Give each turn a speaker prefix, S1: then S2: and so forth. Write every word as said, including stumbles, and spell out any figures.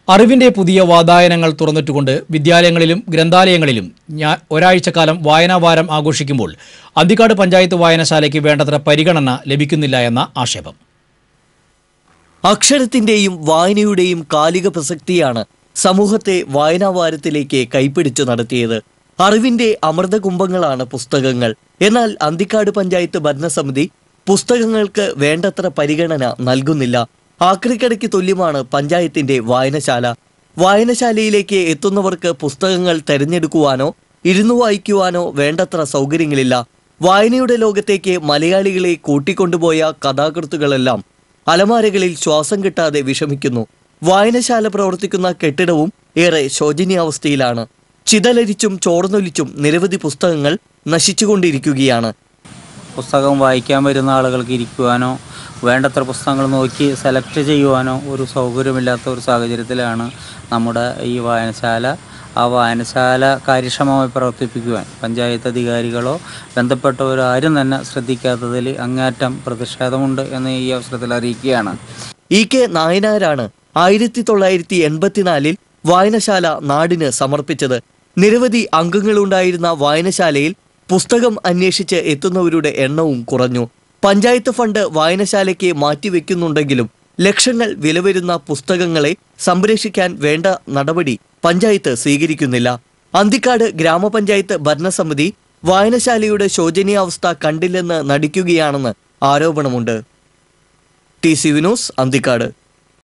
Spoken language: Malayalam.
S1: അറിവിന്റെ പുതിയ വാതായനങ്ങൾ തുറന്നിട്ടുകൊണ്ട് വിദ്യാലയങ്ങളിലും ഗ്രന്ഥാലയങ്ങളിലും ഒരാഴ്ചക്കാലം വായനാവാരം ആഘോഷിക്കുമ്പോൾ അന്തിക്കാട് പഞ്ചായത്ത് വായനശാലയ്ക്ക് വേണ്ടത്ര പരിഗണന ലഭിക്കുന്നില്ല എന്ന ആക്ഷേപം.
S2: അക്ഷരത്തിന്റെയും വായനയുടെയും കാലിക പ്രസക്തിയാണ് സമൂഹത്തെ വായനാവാരത്തിലേക്ക് കൈപ്പിടിച്ചു നടത്തിയത്. അറിവിന്റെ അമൃതകുംഭങ്ങളാണ് പുസ്തകങ്ങൾ. എന്നാൽ അന്തിക്കാട് പഞ്ചായത്ത് ഭരണസമിതി പുസ്തകങ്ങൾക്ക് വേണ്ടത്ര പരിഗണന നൽകുന്നില്ല. ആക്രിക്കടയ്ക്ക് തുല്യമാണ് പഞ്ചായത്തിന്റെ വായനശാല. വായനശാലയിലേക്ക് എത്തുന്നവർക്ക് പുസ്തകങ്ങൾ തെരഞ്ഞെടുക്കുവാനോ ഇരുന്നു വായിക്കുവാനോ വേണ്ടത്ര സൗകര്യങ്ങളില്ല. വായനയുടെ ലോകത്തേക്ക് മലയാളികളെ കൂട്ടിക്കൊണ്ടുപോയ കഥാകൃത്തുക്കളെല്ലാം അലമാരകളിൽ ശ്വാസം കിട്ടാതെ വിഷമിക്കുന്നു. വായനശാല പ്രവർത്തിക്കുന്ന കെട്ടിടവും ഏറെ ശോചനീയാവസ്ഥയിലാണ്. ചിതലരിച്ചും ചോർന്നൊലിച്ചും നിരവധി പുസ്തകങ്ങൾ നശിച്ചുകൊണ്ടിരിക്കുകയാണ്.
S3: പുസ്തകം വായിക്കാൻ വരുന്ന ആളുകൾക്ക് ഇരിക്കുവാനോ വേണ്ടത്ര പുസ്തകങ്ങൾ നോക്കി സെലക്ട് ചെയ്യുവാനോ ഒരു സൗകര്യമില്ലാത്ത ഒരു സാഹചര്യത്തിലാണ് നമ്മുടെ ഈ വായനശാല. ആ വായനശാല കാര്യക്ഷമമായി പ്രവർത്തിപ്പിക്കുവാൻ പഞ്ചായത്ത് അധികാരികളോ ബന്ധപ്പെട്ടവരോ ആരും തന്നെ ശ്രദ്ധിക്കാത്തതിൽ അങ്ങേയറ്റം പ്രതിഷേധമുണ്ട് എന്ന് ഈ അവസരത്തിൽ അറിയിക്കുകയാണ്.
S2: ഇ കെ നായനാരാണ് ആയിരത്തി തൊള്ളായിരത്തി എൺപത്തിനാലിൽ വായനശാല നാടിന് സമർപ്പിച്ചത്. നിരവധി അംഗങ്ങളുണ്ടായിരുന്ന വായനശാലയിൽ പുസ്തകം അന്വേഷിച്ച് എത്തുന്നവരുടെ എണ്ണവും കുറഞ്ഞു. പഞ്ചായത്ത് ഫണ്ട് വായനശാലയ്ക്ക് മാറ്റിവെക്കുന്നുണ്ടെങ്കിലും ലക്ഷങ്ങൾ വില വരുന്ന പുസ്തകങ്ങളെ സംരക്ഷിക്കാൻ വേണ്ട നടപടി പഞ്ചായത്ത് സ്വീകരിക്കുന്നില്ല. അന്തിക്കാട് ഗ്രാമപഞ്ചായത്ത് ഭരണസമിതി വായനശാലയുടെ ശോചനീയാവസ്ഥ കണ്ടില്ലെന്ന് നടിക്കുകയാണെന്ന് ആരോപണമുണ്ട്. T C V news, Anthikad.